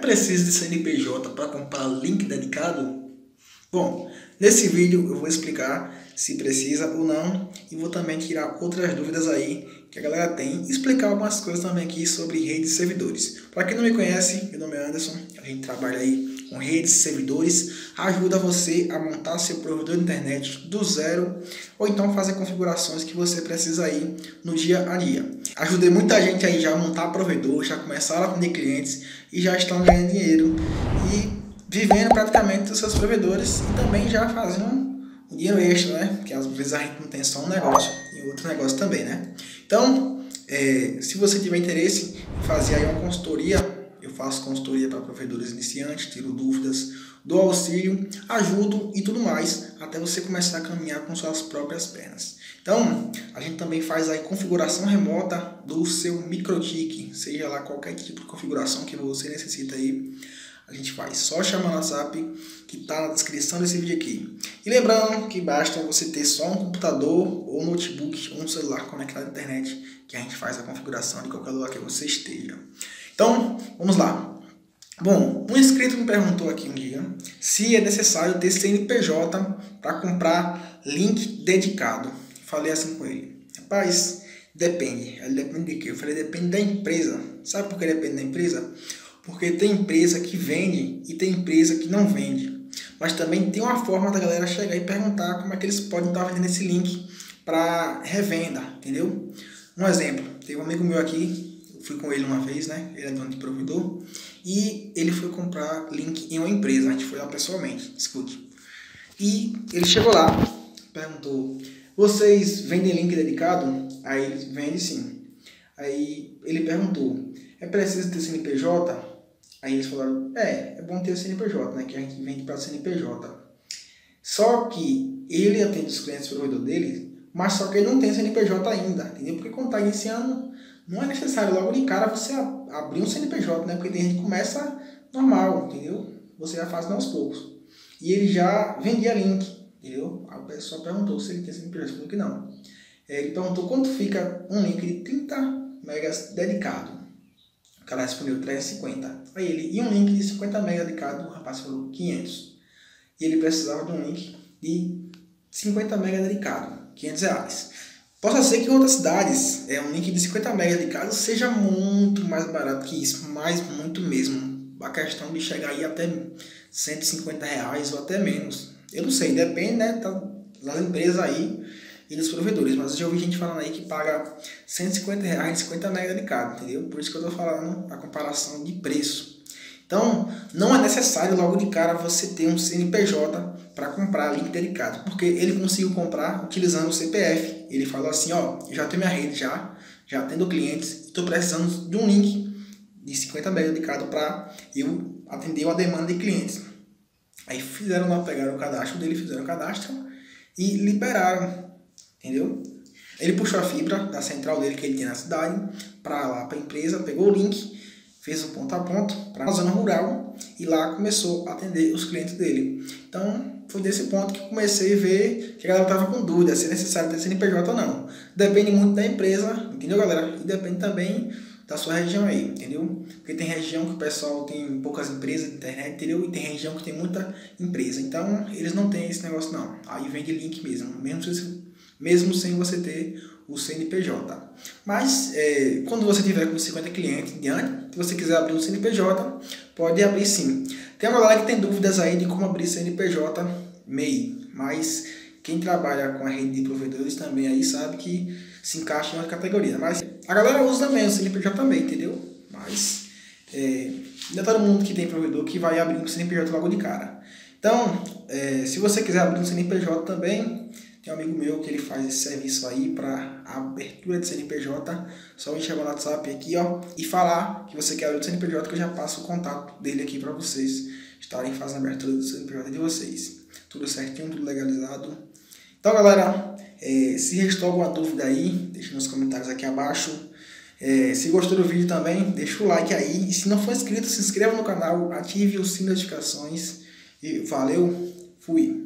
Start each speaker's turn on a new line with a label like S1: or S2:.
S1: preciso de CNPJ para comprar link dedicado? Bom, nesse vídeo eu vou explicar se precisa ou não e vou também tirar outras dúvidas aí que a galera tem e explicar algumas coisas também aqui sobre redes e servidores. Para quem não me conhece, meu nome é Anderson, a gente trabalha aí com redes e servidores, ajuda você a montar seu provedor de internet do zero ou então fazer configurações que você precisa aí no dia a dia. Ajudei muita gente aí já a montar provedor, já começaram a atender clientes e já estão ganhando dinheiro e vivendo praticamente dos seus provedores e também já fazendo um dinheiro extra, né? Porque às vezes a gente não tem só um negócio e outro negócio também, né? Então, se você tiver interesse em fazer aí uma consultoria, eu faço consultoria para provedores iniciantes, tiro dúvidas, dou auxílio, ajudo e tudo mais, até você começar a caminhar com suas próprias pernas. Então, a gente também faz aí configuração remota do seu microtik, seja lá qualquer tipo de configuração que você necessita aí, a gente faz. Só chamar no WhatsApp que está na descrição desse vídeo aqui. E lembrando que basta você ter só um computador ou notebook ou um celular conectado à internet que a gente faz a configuração de qualquer lugar que você esteja. Então, vamos lá. Bom, um inscrito me perguntou aqui um dia se é necessário ter CNPJ para comprar link dedicado. Falei assim com ele: rapaz, depende. Ele depende de quê? Eu falei, depende da empresa. Sabe por que depende da empresa? Porque tem empresa que vende e tem empresa que não vende. Mas também tem uma forma da galera chegar e perguntar como é que eles podem estar vendendo esse link para revenda, entendeu? Um exemplo, tem um amigo meu aqui, eu fui com ele uma vez, né? Ele é dono de provedor e ele foi comprar link em uma empresa, a gente foi lá pessoalmente, escute. E ele chegou lá, perguntou: vocês vendem link dedicado? Aí ele vende sim. Aí ele perguntou: é preciso ter CNPJ? Aí eles falaram: é bom ter CNPJ, né? Que a gente vende para CNPJ. Só que ele atende os clientes do provedor dele, mas só que ele não tem CNPJ ainda, entendeu? Porque quando está iniciando, não é necessário logo de cara você abrir um CNPJ, né? Porque tem gente que começa normal, entendeu? Você já faz aos poucos. E ele já vendia link, entendeu? A pessoa perguntou se ele tem CNPJ, ele falou que não. Ele perguntou quanto fica um link de 30 megas dedicado. O cara respondeu 350. Aí ele, e um link de 50 megas dedicado, o rapaz falou 500. E ele precisava de um link de 50 megas dedicado, 500 reais. Possa ser que em outras cidades um link de 50 megas dedicado seja muito mais barato que isso, mas muito mesmo. A questão de chegar aí até 150 reais ou até menos. Eu não sei, depende, né, das empresas aí e dos provedores, mas eu já ouvi gente falando aí que paga 150 reais, 50 megas dedicado, entendeu? Por isso que eu estou falando a comparação de preço. Então, não é necessário logo de cara você ter um CNPJ para comprar link dedicado, porque ele conseguiu comprar utilizando o CPF. Ele falou assim: ó, eu já tenho minha rede, já atendo clientes, estou precisando de um link de 50 megas dedicado para eu atender uma demanda de clientes. Aí fizeram lá, pegaram o cadastro dele, fizeram o cadastro e liberaram, entendeu? Ele puxou a fibra da central dele que ele tinha na cidade para lá para a empresa, pegou o link, fez um ponto a ponto para a zona rural e lá começou a atender os clientes dele. Então, foi desse ponto que eu comecei a ver que a galera estava com dúvida se é necessário ter CNPJ ou não. Depende muito da empresa, entendeu, galera? E depende também da sua região aí, entendeu? Porque tem região que o pessoal tem poucas empresas de internet, entendeu? E tem região que tem muita empresa. Então, eles não têm esse negócio não. Aí vende link mesmo sem você ter o CNPJ. Mas, quando você tiver com 50 clientes em diante, se você quiser abrir um CNPJ, pode abrir sim. Tem uma galera que tem dúvidas aí de como abrir CNPJ MEI, mas quem trabalha com a rede de provedores também aí sabe que se encaixa em outra categoria. Mas a galera usa também o CNPJ MEI, entendeu? Mas não é todo mundo que tem provedor que vai abrir um CNPJ logo de cara. Então, se você quiser abrir um CNPJ também, tem um amigo meu que ele faz esse serviço aí para abertura de CNPJ. Só me chamar no WhatsApp aqui, ó, e falar que você quer abrir o CNPJ, que eu já passo o contato dele aqui para vocês estarem fazendo a abertura do CNPJ de vocês. Tudo certinho, tudo legalizado. Então, galera, se restou alguma dúvida aí, deixa nos comentários aqui abaixo. Se gostou do vídeo também, deixa o like aí. E se não for inscrito, se inscreva no canal, ative o sininho de notificações. E valeu, fui!